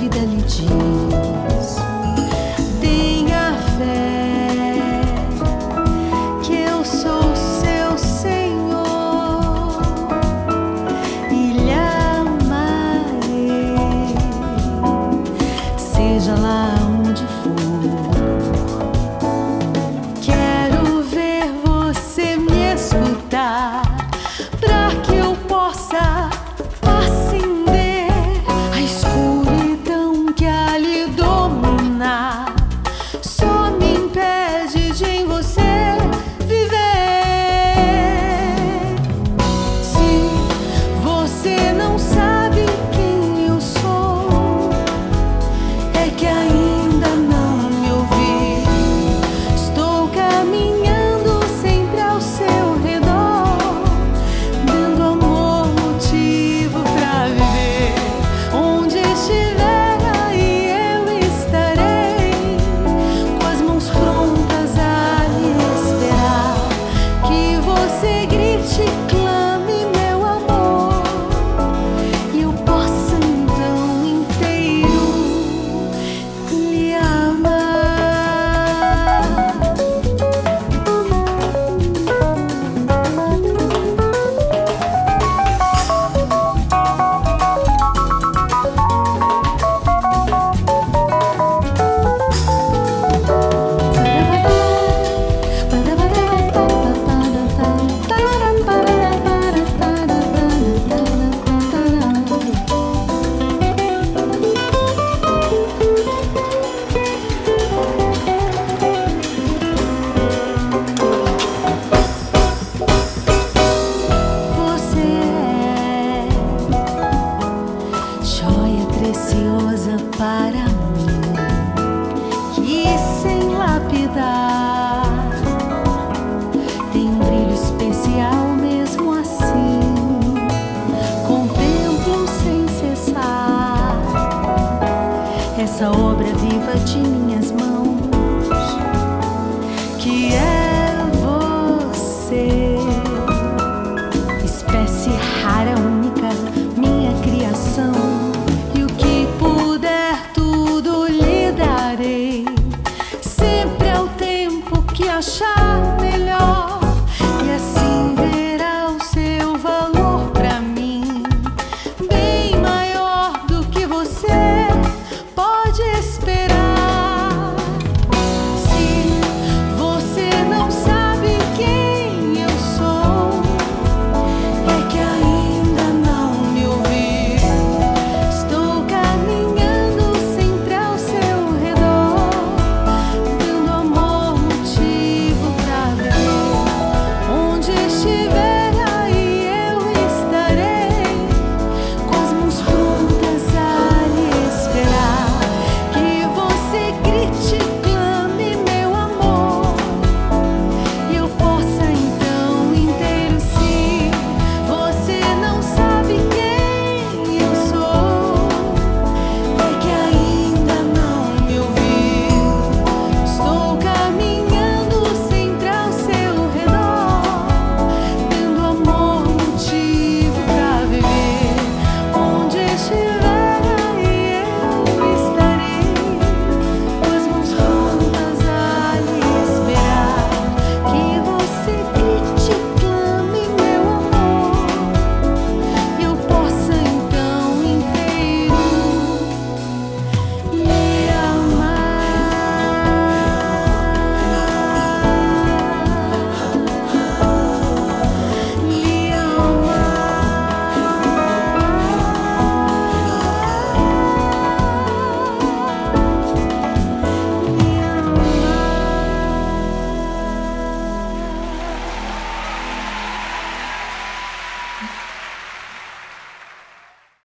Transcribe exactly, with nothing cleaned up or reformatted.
vida lhe diz: tenha fé, que eu sou seu Senhor e lhe amarei, seja lá onde for. Quero ver você me escutar, pra que eu possa acender a escuridão que a lhe dominar. Só me impede de em você viver. Se você não sabe quem eu sou, é que ainda não me ouviu. Estou caminhando sempre ao seu redor, dando amor motivo pra viver. Onde estiver, aí eu estarei, com as mãos prontas a lhe esperar. Que você grite, clame meu amor, e eu possa então inteiro lhe amar. Você é joia preciosa para mim, que sem lapidar tem um brilho especial mesmo assim. Contemplo sem cessar essa obra viva de mim.